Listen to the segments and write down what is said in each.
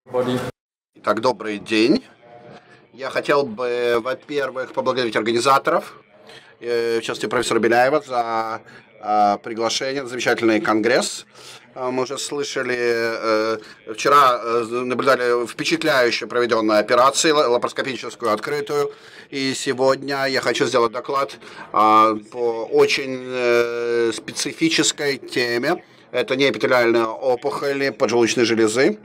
Итак, добрый день. Я хотел бы, во-первых, поблагодарить организаторов, в частности, профессора Беляева за приглашение на замечательный конгресс. Мы уже слышали, вчера наблюдали впечатляюще проведенную операцию, лапароскопическую открытую, и сегодня я хочу сделать доклад по очень специфической теме. Это неэпителиальные опухоли поджелудочной железы.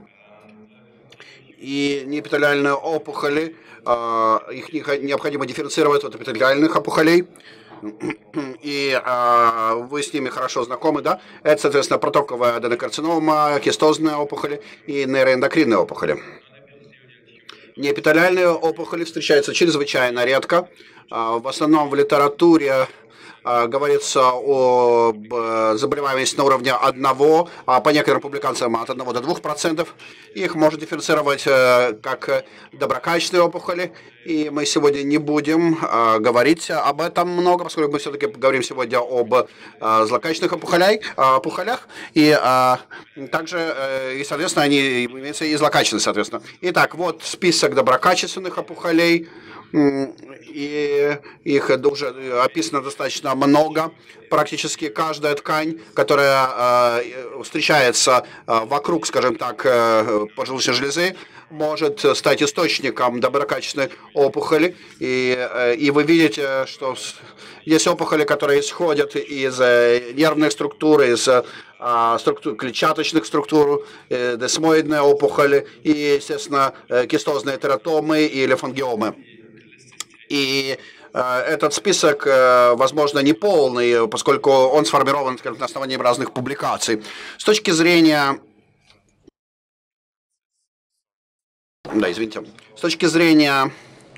И неэпителиальные опухоли, их необходимо дифференцировать от эпителиальных опухолей. И вы с ними хорошо знакомы, да? Это, соответственно, протоковая аденокарцинома, кистозные опухоли и нейроэндокринные опухоли. Неэпителиальные опухоли встречаются чрезвычайно редко. В основном в литературе говорится об заболеваемости на уровне 1, а по некоторым публикациям от 1 до 2%. Их можно дифференцировать как доброкачественные опухоли, и мы сегодня не будем говорить об этом много, поскольку мы все-таки говорим сегодня об злокачественных опухолях, и также, и, соответственно, они имеются и злокачественные, соответственно. Итак, вот список доброкачественных опухолей. И их уже описано достаточно много. Практически каждая ткань, которая встречается вокруг, скажем так, поджелудочной железы, может стать источником доброкачественной опухоли. И вы видите, что есть опухоли, которые исходят из нервных структур, из структур, клетчаточных структур, десмоидные опухоли и, естественно, кистозные тератомы и лимфангиомы. И этот список, возможно, не полный, поскольку он сформирован на основании разных публикаций. С точки зрения... Да, извините. С точки зрения...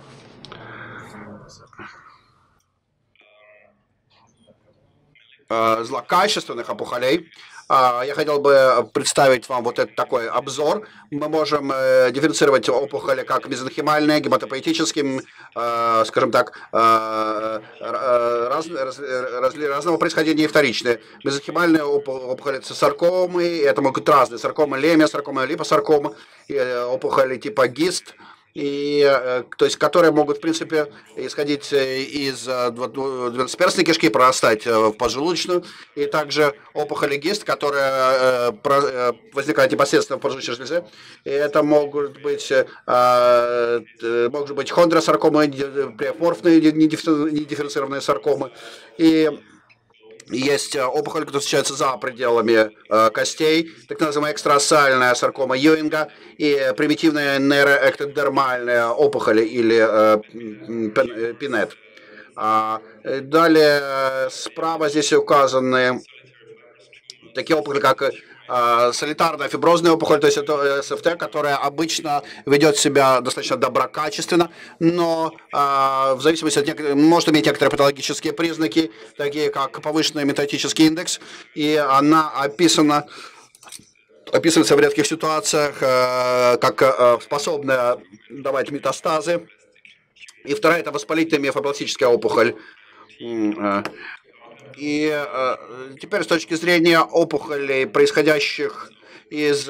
злокачественных опухолей, я хотел бы представить вам вот этот такой обзор. Мы можем дифференцировать опухоли как мезенхимальные, гематопоэтические, скажем так, разного происхождения и вторичные. Мезенхимальные опухоли – саркомы, это могут быть разные саркомы, лемиосаркомы, липосаркомы, опухоли типа гист. И, то есть, которые могут, в принципе, исходить из двенадцатиперстной кишки, прорастать в поджелудочную, и также опухоли гист, которые возникают непосредственно в поджелудочной железе. И это могут быть хондросаркомы, преаморфные недифференцированные саркомы. И есть опухоли, которые встречаются за пределами костей, так называемая экстрасальная саркома Юинга и примитивные нейроэктодермальные опухоли или пинет. Далее справа здесь указаны такие опухоли, как солитарная фиброзная опухоль, то есть это СФТ, которая обычно ведет себя достаточно доброкачественно, но в зависимости от может иметь некоторые патологические признаки, такие как повышенный метатический индекс, и она описывается в редких ситуациях как способная давать метастазы. И вторая – это воспалительная миофибробластическая опухоль. И теперь с точки зрения опухолей, происходящих из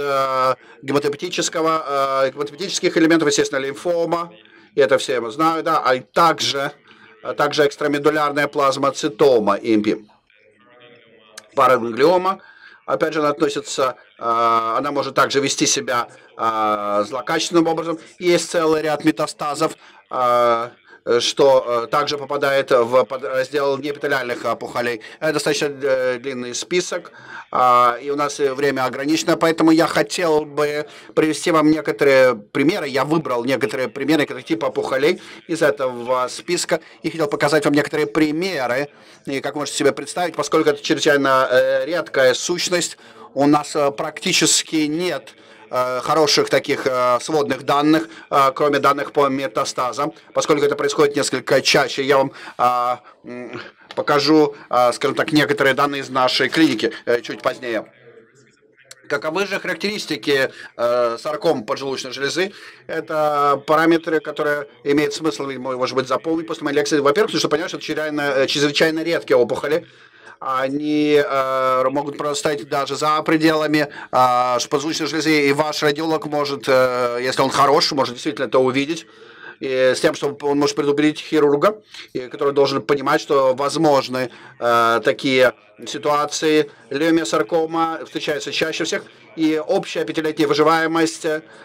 гематопоэтических элементов, естественно, лимфома, и это все мы знаем, да, а также экстрамедулярная плазмоцитома, ИМП. Параганглиома, опять же, она относится, она может также вести себя злокачественным образом. Есть целый ряд метастазов, что также попадает в раздел неэпителиальных опухолей. Это достаточно длинный список, и у нас время ограничено, поэтому я хотел бы привести вам некоторые примеры. Я выбрал некоторые примеры, некоторых типов опухолей из этого списка, и хотел показать вам некоторые примеры, и как можете себе представить, поскольку это чрезвычайно редкая сущность, у нас практически нет хороших таких сводных данных, кроме данных по метастазам, поскольку это происходит несколько чаще. Я вам покажу, скажем так, некоторые данные из нашей клиники чуть позднее. Каковы же характеристики сарком поджелудочной железы? Это параметры, которые имеет смысл, может быть, запомнить после моей лекции. Во-первых, потому что понятно, что это чрезвычайно редкие опухоли. они могут прорастать даже за пределами поджелудочной железы, и ваш радиолог может, если он хороший, может действительно это увидеть, и с тем, что он может предупредить хирурга, который должен понимать, что возможны такие ситуации. Леомиосаркома встречается чаще всех, и общая пятилетняя выживаемость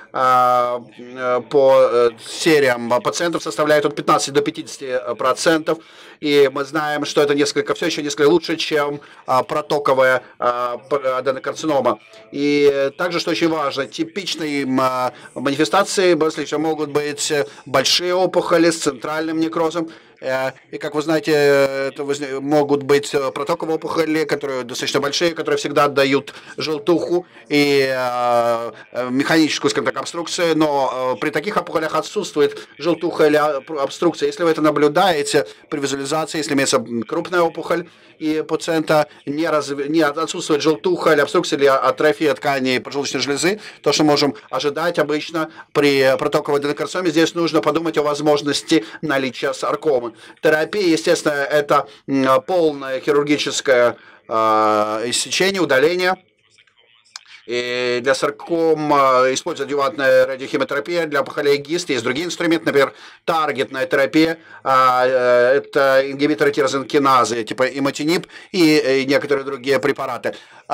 по сериям пациентов составляет от 15 до 50%, и мы знаем, что это все еще несколько лучше, чем протоковая аденокарцинома. И также, что очень важно, типичной манифестацией БСЛ могут быть большие опухоли с центральным некрозом. И, как вы знаете, это могут быть протоковые опухоли, которые достаточно большие, которые всегда отдают желтуху и механическую, скажем так, обструкцию, но при таких опухолях отсутствует желтуха или обструкция. Если вы это наблюдаете при визуализации, если имеется крупная опухоль, и пациента не отсутствует желтуха или обструкция или атрофия тканей поджелудочной железы, то, что можем ожидать обычно при протоковой аденокарциноме, здесь нужно подумать о возможности наличия саркомы. Терапия, естественно, это полное хирургическое иссечение, удаление. И для сарком используется адъювантная радиохимиотерапия, для опухолей ГИСТ есть другие инструменты, например, таргетная терапия, это ингибиторы тирозинкиназы, типа имотиниб и некоторые другие препараты.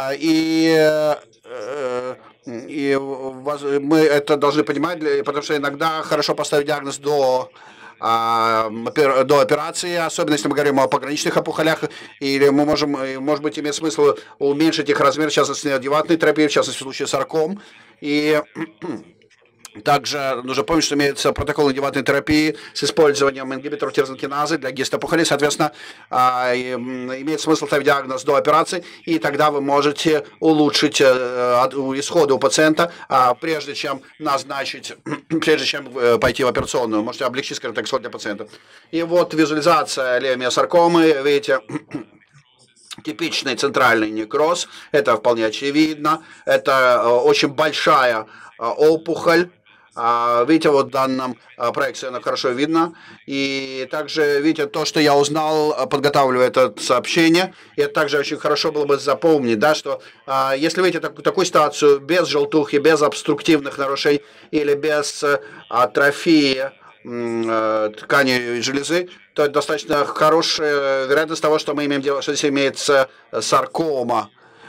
И мы это должны понимать, потому что иногда хорошо поставить диагноз до операции, особенно если мы говорим о пограничных опухолях, или мы можем, может быть, имеет смысл уменьшить их размер, в частности, адъювантной терапии, в частности, в случае сарком. И также нужно помнить, что имеется протокол адъювантной терапии с использованием ингибиторов тирозинкиназы для гистопухолей. Соответственно, имеет смысл ставить диагноз до операции, и тогда вы можете улучшить исходы у пациента, прежде чем пойти в операционную. Можете облегчить, скажем так, исход для пациента. И вот визуализация леомиосаркомы, видите, типичный центральный некроз, это вполне очевидно, это очень большая опухоль. Видите, вот в данном проекте она хорошо видно. И также, видите, то, что я узнал, подготавливая это сообщение, и это также очень хорошо было бы запомнить, да, что если вы видите такую ситуацию без желтухи, без обструктивных нарушений или без атрофии тканей железы, то это достаточно хорошая вероятность того, что мы имеем дело, что здесь имеется саркома.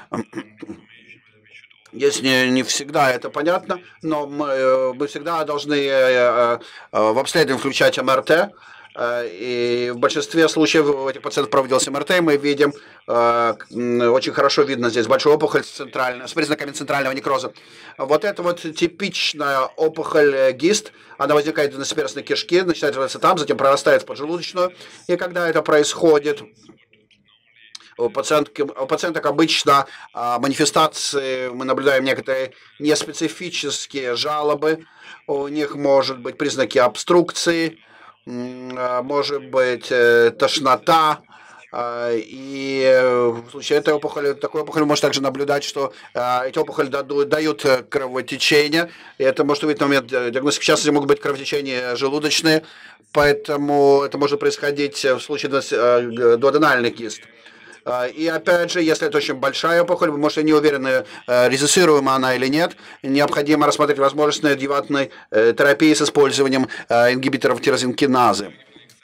Здесь не всегда это понятно, но мы всегда должны в обследовании включать МРТ. И в большинстве случаев у этих пациентов проводился МРТ, и мы видим, очень хорошо видно здесь большую опухоль с признаками центрального некроза. Вот это вот типичная опухоль ГИСТ, она возникает на перстной кишке, начинает развиваться там, затем прорастает в поджелудочную, и когда это происходит, у пациенток обычно манифестации, мы наблюдаем некоторые неспецифические жалобы, у них может быть признаки обструкции, может быть тошнота, и в случае этой опухоли, такой опухоли можно также наблюдать, что эти опухоли дают кровотечение, и это может быть на момент диагностики, в частности, могут быть кровотечения желудочные, поэтому это может происходить в случае дуоденальных кист. И опять же, если это очень большая опухоль, вы можете не уверены, резуссируема она или нет, необходимо рассмотреть возможность адъювантной терапии с использованием ингибиторов тирозинкиназы.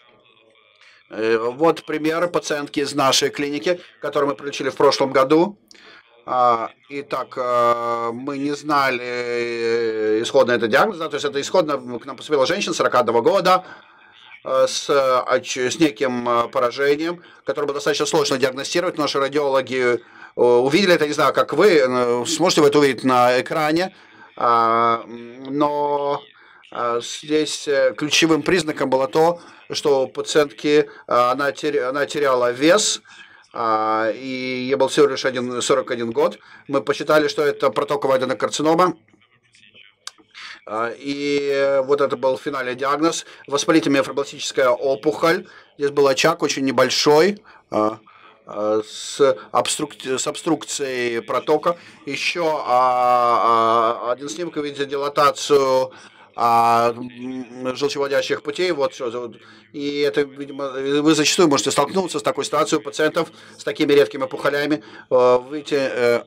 Вот пример пациентки из нашей клиники, которую мы прилечили в прошлом году. Итак, мы не знали исходно это диагноз, то есть это исходно к нам поступила женщина 42 года, с неким поражением, которое было достаточно сложно диагностировать. Наши радиологи увидели это, не знаю, как вы, сможете вы это увидеть на экране, но здесь ключевым признаком было то, что у пациентки она теряла вес, и ей был всего лишь 41 год. Мы посчитали, что это протоковая аденокарцинома. И вот это был финальный диагноз. Воспалительная миофибробластическая опухоль. Здесь был очаг очень небольшой, с обструкцией протока. Еще один снимок, вы видите дилатацию желчевыводящих путей. Вот, и это, видимо, вы зачастую можете столкнуться с такой ситуацией у пациентов с такими редкими опухолями. Видите,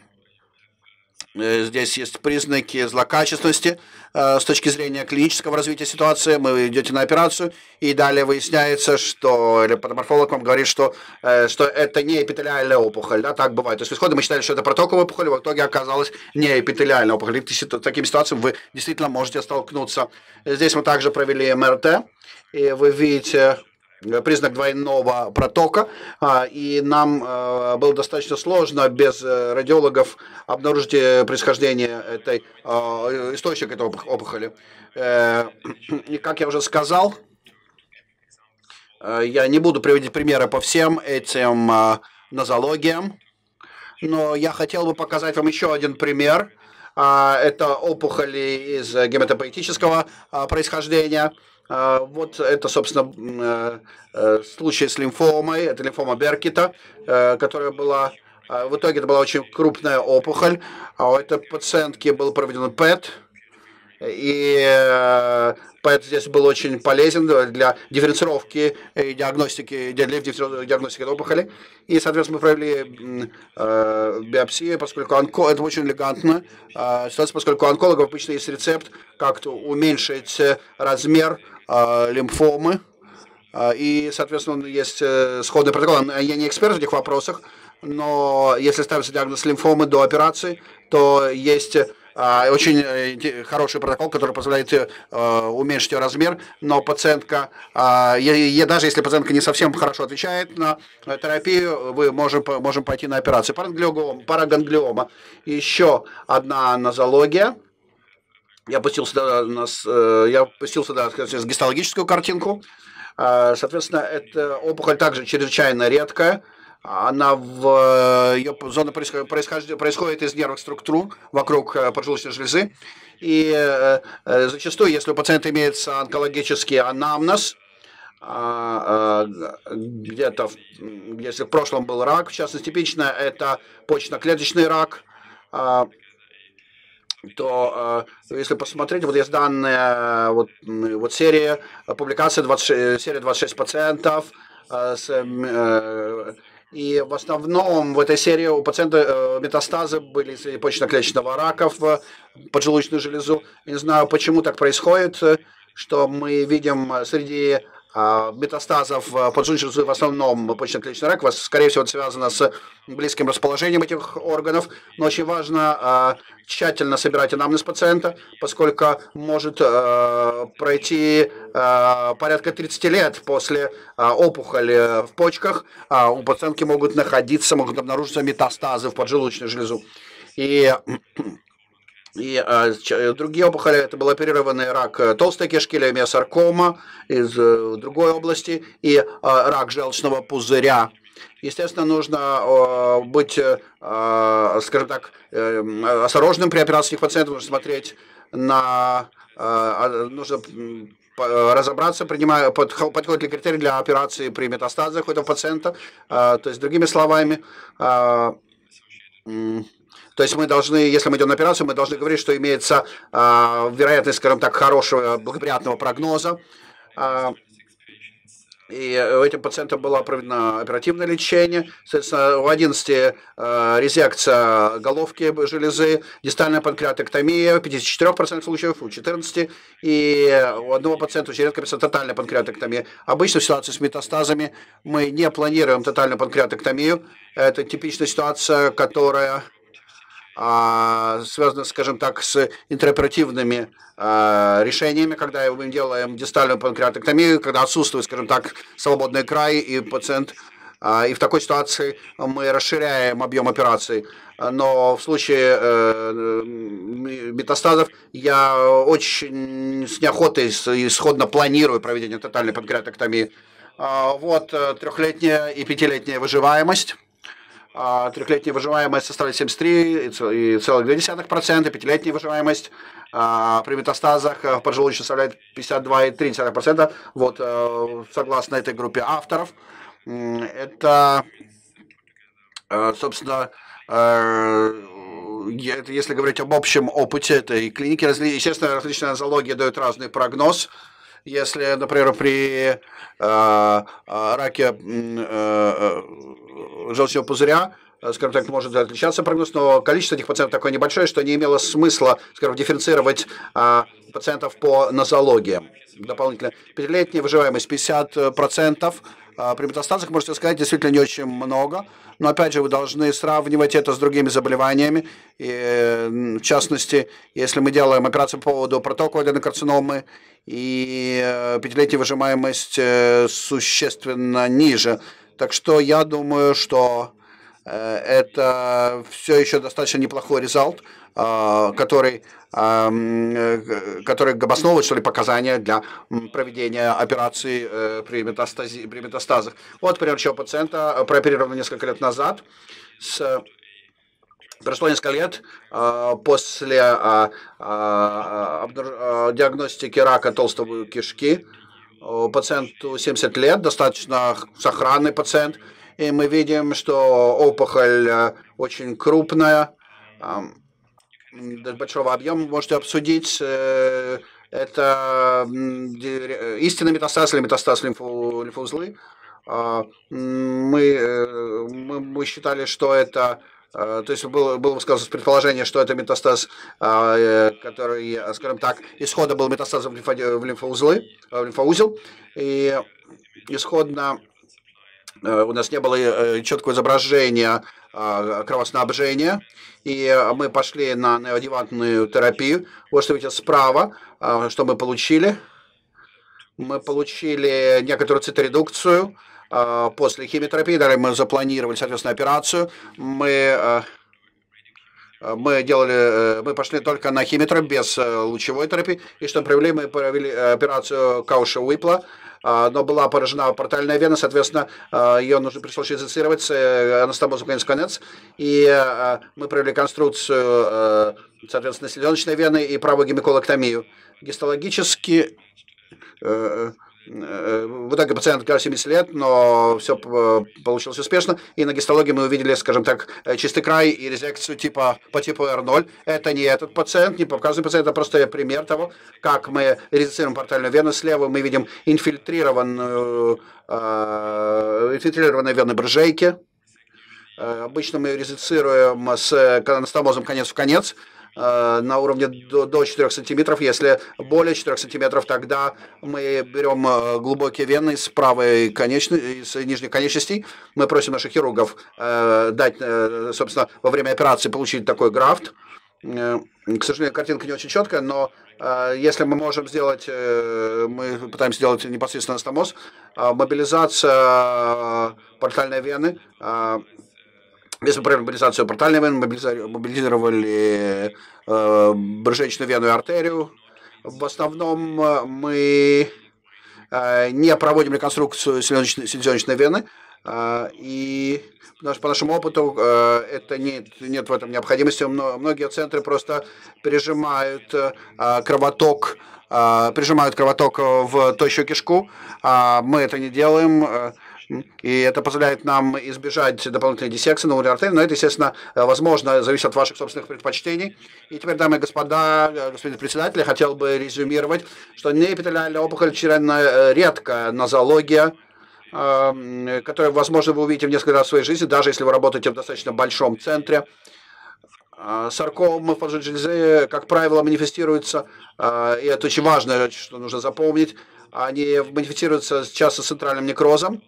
здесь есть признаки злокачественности с точки зрения клинического развития ситуации. Вы идете на операцию, и далее выясняется, что или патоморфолог вам говорит, что это не эпителиальная опухоль. Да, так бывает. То есть исходно мы считали, что это протоковая опухоль, в итоге оказалось не эпителиальная опухоль. И с такими ситуациями вы действительно можете столкнуться. Здесь мы также провели МРТ, и вы видите признак двойного протока, и нам было достаточно сложно без радиологов обнаружить происхождение этой источника этой опухоли. И как я уже сказал, я не буду приводить примеры по всем этим нозологиям, но я хотел бы показать вам еще один пример. Это опухоли из гематопоэтического происхождения. Вот это, собственно, случай с лимфомой, это лимфома Беркета, которая была, в итоге это была очень крупная опухоль. У этой пациентки был проведен ПЭТ, и ПЭТ здесь был очень полезен для дифференцировки и диагностики, для диагностики этой опухоли. И, соответственно, мы провели биопсию, поскольку это очень элегантно ситуация, поскольку у онкологов обычно есть рецепт, как-то уменьшить размер лимфомы, и, соответственно, есть сходный протокол. Я не эксперт в этих вопросах, но если ставится диагноз лимфомы до операции, то есть очень хороший протокол, который позволяет уменьшить ее размер, но пациентка, даже если пациентка не совсем хорошо отвечает на терапию, мы можем пойти на операцию. Параганглиома. Еще одна нозология. Я пустил сюда гистологическую картинку. Соответственно, эта опухоль также чрезвычайно редкая. Ее зона происходит из нервных структур вокруг поджелудочной железы. И зачастую, если у пациента имеется онкологический анамнез, где-то, если в прошлом был рак, в частности, типично это почечно-клеточный рак, то если посмотреть, вот есть данные, вот серия публикаций, серия 26 пациентов, и в основном в этой серии у пациента метастазы были среди почечно-клеточного рака в поджелудочную железу. Не знаю, почему так происходит, что мы видим среди метастазов поджелудочной железы в основном почечно-клеточный рак. Скорее всего, это связано с близким расположением этих органов. Но очень важно тщательно собирать анамнез пациента, поскольку может пройти порядка 30 лет после опухоли в почках. У пациентки могут обнаружиться метастазы в поджелудочную железу. И другие опухоли, это был оперированный рак толстой кишки, леймиосаркома из другой области, и рак желчного пузыря. Естественно, нужно быть, скажем так, осторожным при операции этих пациентов, нужно смотреть нужно разобраться, подходит ли критерий для операции при метастазах у этого пациента. То есть, другими словами, то есть мы должны, если мы идем на операцию, мы должны говорить, что имеется вероятность, скажем так, хорошего, благоприятного прогноза. И этим пациентам было проведено оперативное лечение. Соответственно, у 11 резекция головки железы, дистальная панкреатоктомия, в 54% случаев, у 14, и у одного пациента очень редко тотальная панкреатоктомия. Обычно в ситуации с метастазами мы не планируем тотальную панкреатоктомию. Это типичная ситуация, которая связано, скажем так, с интероперативными решениями, когда мы делаем дистальную панкреатоктомию, когда отсутствует, скажем так, свободный край, и пациент, и в такой ситуации мы расширяем объем операций. Но в случае метастазов я очень с неохотой исходно планирую проведение тотальной панкреатоктомии. Вот 3-летняя и 5-летняя выживаемость. 3-летняя выживаемость составляет 73,2%, 5-летняя выживаемость при метастазах в поджелудочной составляет 52,3%. Вот, согласно этой группе авторов. Это, собственно, если говорить об общем опыте этой клиники, естественно, различные нозологии дают разный прогноз. Если, например, при раке желчного пузыря, скажем так, может отличаться прогноз, но количество этих пациентов такое небольшое, что не имело смысла, скажем, дифференцировать пациентов по нозологиям. Дополнительно. Пятилетняя выживаемость 50%. При метастазах, можете сказать, действительно не очень много. Но опять же, вы должны сравнивать это с другими заболеваниями. И, в частности, если мы делаем операцию по поводу протоковой аденокарциномы, и пятилетняя выживаемость существенно ниже. Так что я думаю, что это все еще достаточно неплохой результат, который обосновывает, что ли, показания для проведения операций при метастазах. Вот пример еще пациента, прооперирован несколько лет назад. Прошло несколько лет после диагностики рака толстой кишки. Пациенту 70 лет, достаточно сохранный пациент. И мы видим, что опухоль очень крупная, большого объема. Можете обсудить, это истинный метастаз или метастаз лимфоузлы. Мы считали, что это, то есть было высказано предположение, что это метастаз, который, скажем так, исходно был метастазом в лимфоузел, и исходно у нас не было четкого изображения кровоснабжения, и мы пошли на неоадъювантную терапию. Вот что видите справа, что мы получили. Мы получили некоторую циторедукцию после химиотерапии, далее мы запланировали, соответственно, операцию. Мы пошли только на химиотерапию, без лучевой терапии, и что мы провели операцию Кауша-Уипла, но была поражена портальная вена, соответственно, ее пришлось инжицировать, анастомозу конец-конец, и мы провели конструкцию, соответственно, селезеночной вены и правую гемиколэктомию. Гистологически, в итоге пациент 70 лет, но все получилось успешно, и на гистологии мы увидели, скажем так, чистый край и резекцию по типу R0. Это не этот пациент, не показанный пациент, это просто пример того, как мы резицируем портальную вену. Слева мы видим инфильтрированные вены брыжейки. Обычно мы резицируем с анастомозом конец в конец, на уровне до 4 сантиметров. Если более 4 сантиметров, тогда мы берем глубокие вены с правой конечности, с нижних конечностей. Мы просим наших хирургов дать, собственно, во время операции получить такой графт. К сожалению, картинка не очень четкая, но если мы можем сделать, мы пытаемся сделать непосредственно анастомоз, мобилизация портальной вены. Если мы провели мобилизацию портальной вены, мобилизировали брыжечную вену и артерию. В основном мы не проводим реконструкцию селезеночной вены, и по нашему опыту это нет в этом необходимости. Многие центры просто прижимают кровоток в тощую кишку. Мы это не делаем. И это позволяет нам избежать дополнительной диссекции на уровне артерии, но это, естественно, возможно, зависит от ваших собственных предпочтений. И теперь, дамы и господа, господин председатель, я хотел бы резюмировать, что неэпителиальная опухоль чрезвычайно редкая нозология, которую, возможно, вы увидите в несколько раз в своей жизни, даже если вы работаете в достаточно большом центре. Саркомы поджелудочной железы, как правило, манифестируются, и это очень важно, что нужно запомнить, они манифестируются часто с центральным некрозом,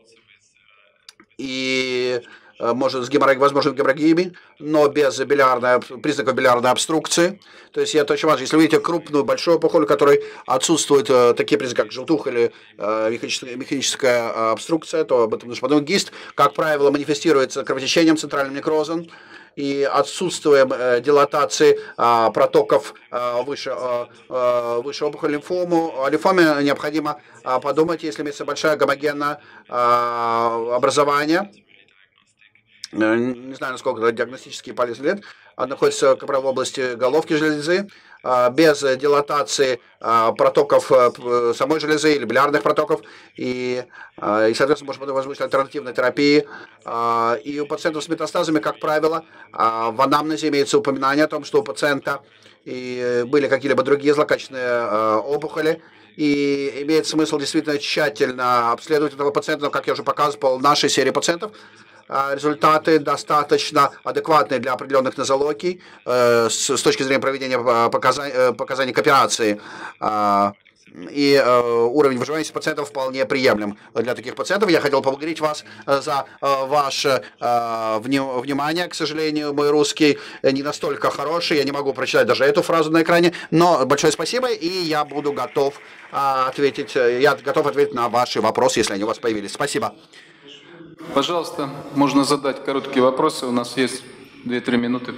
и может с возможно геморрагиями, но без признаков билиарной обструкции. То есть это очень важно. Если вы видите крупную, большую опухоль, в которой отсутствуют такие признаки, как желтуха или механическая обструкция, то об этом нужно подумать. ГИСТ, как правило, манифестируется кровотечением, центральным некрозом и отсутствием дилатации протоков выше опухоли лимфому. О лимфоме необходимо подумать, если имеется большое гомогенное образование. Не знаю, насколько это диагностически полезно лет. находится, как правило, в области головки железы, без дилатации протоков самой железы или билиарных протоков, соответственно, может быть возможность альтернативной терапии. И у пациентов с метастазами, как правило, в анамнезе имеется упоминание о том, что у пациента и были какие-либо другие злокачественные опухоли, и имеет смысл действительно тщательно обследовать этого пациента, но, как я уже показывал в нашей серии пациентов, результаты достаточно адекватные для определенных нозологий с точки зрения проведения показаний к операции. И уровень выживаемости пациентов вполне приемлем для таких пациентов. Я хотел поблагодарить вас за ваше внимание. К сожалению, мой русский не настолько хороший, я не могу прочитать даже эту фразу на экране, но большое спасибо, и я буду готов ответить на ваши вопросы, если они у вас появились. Спасибо. Пожалуйста, можно задать короткие вопросы, у нас есть 2-3 минуты.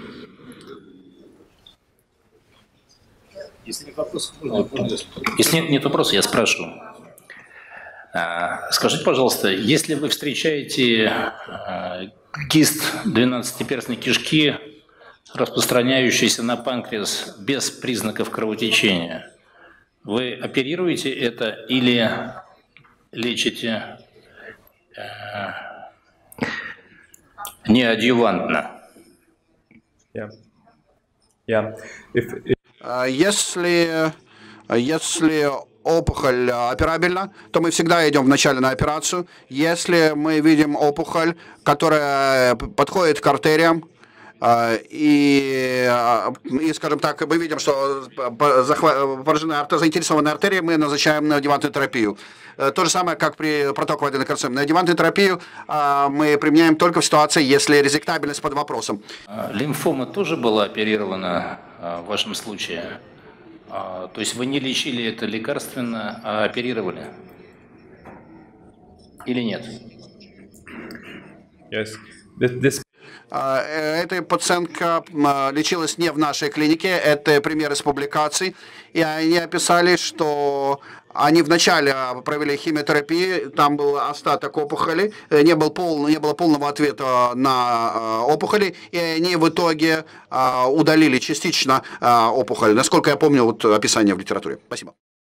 Если нет вопроса, я спрашиваю. Скажите, пожалуйста, если вы встречаете кист 12-перстной кишки, распространяющийся на панкреас без признаков кровотечения, вы оперируете это или лечите неадъювантно? Если опухоль операбельна, то мы всегда идем вначале на операцию. Если мы видим опухоль, которая подходит к артериям, и, скажем так, мы видим, что поражена заинтересованная артерия, мы назначаем неоадъювантную терапию. То же самое, как при протоковой карциноме. Неоадъювантную терапию мы применяем только в ситуации, если резектабельность под вопросом. Лимфома тоже была оперирована в вашем случае? То есть вы не лечили это лекарственно, а оперировали? Или нет? Yes. Эта пациентка лечилась не в нашей клинике, это пример из публикаций, и они описали, что они вначале провели химиотерапию, там был остаток опухоли, не было полного ответа на опухоли, и они в итоге удалили частично опухоль, насколько я помню, вот описание в литературе. Спасибо.